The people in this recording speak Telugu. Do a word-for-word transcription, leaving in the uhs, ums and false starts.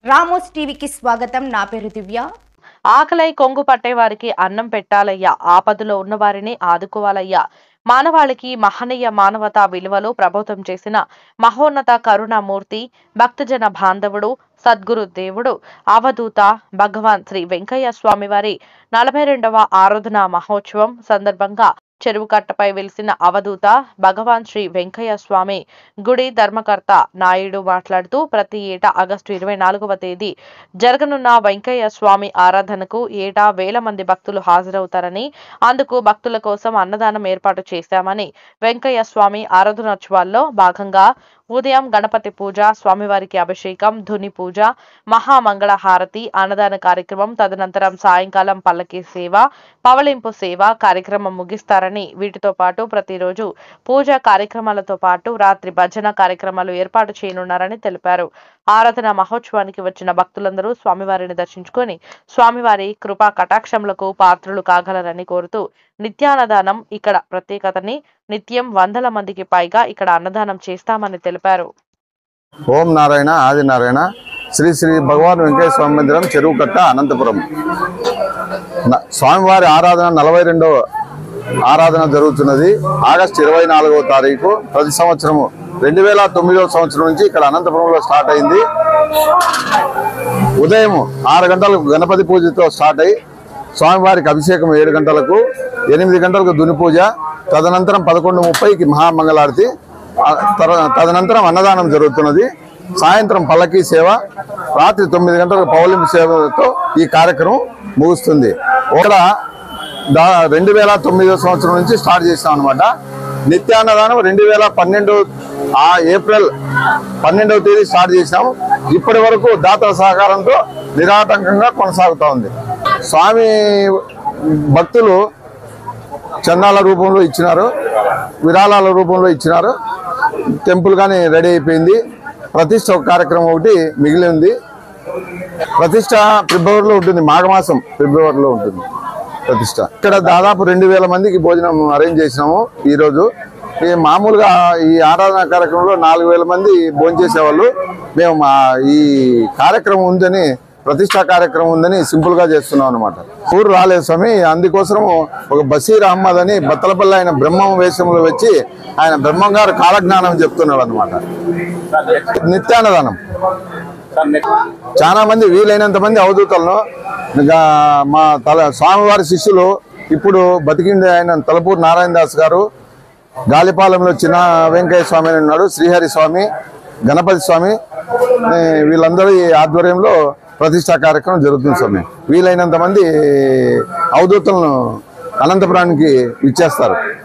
రామోస్ టీవీకి స్వాగతం. నా పేరు దివ్య. ఆకలై కొంగు పట్టేవారికి అన్నం పెట్టాలయ్యా, ఆపదలో ఉన్న వారిని ఆదుకోవాలయ్యా. మానవాళికి మహనీయ మానవతా విలువలు ప్రబోధం చేసిన మహోన్నత కరుణామూర్తి, భక్తజన బాంధవుడు, సద్గురు దేవుడు, అవధూత భగవాన్ శ్రీ వెంకయ్య స్వామి వారి నలభై రెండవ ఆరాధన మహోత్సవం సందర్భంగా చెరువు కట్టపై వెలిసిన అవధూత భగవాన్ శ్రీ వెంకయ్య స్వామి గుడి ధర్మకర్త నాయుడు మాట్లాడుతూ, ప్రతి ఏటా ఆగస్టు ఇరవై నాలుగవ తేదీ జరగనున్న వెంకయ్య స్వామి ఆరాధనకు ఏటా వేల మంది భక్తులు హాజరవుతారని, అందుకు భక్తుల కోసం అన్నదానం ఏర్పాటు చేశామని, వెంకయ్య స్వామి ఆరాధనోత్సవాల్లో భాగంగా ఉదయం గణపతి పూజ, స్వామివారికి అభిషేకం, ధుని పూజ, మహామంగళ హారతి, అన్నదాన కార్యక్రమం, తదనంతరం సాయంకాలం పల్లకి సేవ, పవళింపు సేవ కార్యక్రమం ముగిస్తారని, వీటితో పాటు ప్రతిరోజు పూజా కార్యక్రమాలతో పాటు రాత్రి భజన కార్యక్రమాలు ఏర్పాటు చేయనున్నారని తెలిపారు. ఆరాధన మహోత్సవానికి వచ్చిన భక్తులందరూ స్వామివారిని దర్శించుకొని స్వామివారి కృపా కటాక్షములకు పాత్రులు కాగలరని కోరుతూ, నిత్యాన్నదానం ఇక్కడ ప్రత్యేకతని, నిత్యం వందల మందికి పైగా ఇక్కడ అన్నదానం చేస్తామని తెలిపారు. ఓం నారాయణ ఆది నారాయణ శ్రీ శ్రీ భగవాన్ వెంకయ్య స్వామి మందిరం, చెరువు కట్ట, అనంతపురం. స్వామివారి ఆరాధన నలభై రెండవ ఆరాధన జరుగుతున్నది. ఆగస్టు ఇరవై నాలుగవ తారీఖు ప్రతి సంవత్సరము రెండు వేల తొమ్మిదవ సంవత్సరం నుంచి ఇక్కడ అనంతపురంలో స్టార్ట్ అయింది. ఉదయం ఆరు గంటలకు గణపతి పూజతో స్టార్ట్ అయ్యి స్వామివారికి అభిషేకం ఏడు గంటలకు, ఎనిమిది గంటలకు దుని పూజ, తదనంతరం పదకొండు ముప్పైకి మహామంగళారతి, తదనంతరం అన్నదానం జరుగుతున్నది. సాయంత్రం పల్లకీ సేవ, రాత్రి తొమ్మిది గంటలకు పౌలింపు సేవతో ఈ కార్యక్రమం ముగుస్తుంది. ఇక్కడ దా రెండు వేల తొమ్మిదవ సంవత్సరం నుంచి స్టార్ట్ చేస్తాం అనమాట. నిత్యాన్నదానం రెండు వేల పన్నెండు ఆ ఏప్రిల్ పన్నెండవ తేదీ స్టార్ట్ చేసినాము. ఇప్పటి వరకు దాతల సహకారంతో నిరాటంకంగా కొనసాగుతూ ఉంది. స్వామి భక్తులు చందాల రూపంలో ఇచ్చినారు, విరాళాల రూపంలో ఇచ్చినారు. టెంపుల్ కానీ రెడీ అయిపోయింది. ప్రతిష్ట ఒక కార్యక్రమం ఒకటి మిగిలి ఉంది. ప్రతిష్ట ఫిబ్రవరిలో ఉంటుంది, మాఘమాసం ఫిబ్రవరిలో ఉంటుంది ప్రతిష్ట. ఇక్కడ దాదాపు రెండు వేల మందికి భోజనం అరేంజ్ చేసినాము. ఈరోజు ఈ మామూలుగా ఈ ఆరాధన కార్యక్రమంలో నాలుగు వేల మంది భోజనం చేసేవాళ్ళు. మేము మా ఈ కార్యక్రమం ఉందని, ప్రతిష్టా కార్యక్రమం ఉందని సింపుల్ గా చేస్తున్నాం అనమాట. ఊరు రాలేదు స్వామి, అందుకోసం ఒక బషీర్ అహ్మద్ అని బత్తలపల్లి ఆయన బ్రహ్మం వేషంలో వచ్చి ఆయన బ్రహ్మం గారు కాలజ్ఞానం చెప్తున్నాడు అనమాట. నిత్యాన్నదానం చాలా మంది, వీలైనంత మంది అవధూతలను, మా తల స్వామివారి శిష్యులు ఇప్పుడు బతికింది ఆయన తలపూరు నారాయణ దాస్ గారు, గాలిపాలెంలో చిన్న వెంకయ్య స్వామి అని ఉన్నాడు, శ్రీహరి స్వామి, గణపతి స్వామి, వీళ్ళందరి ఆధ్వర్యంలో ప్రతిష్టా కార్యక్రమం జరుగుతుంది స్వామి. వీలైనంత మంది అవధూతలను అనంతపురానికి ఇచ్చేస్తారు.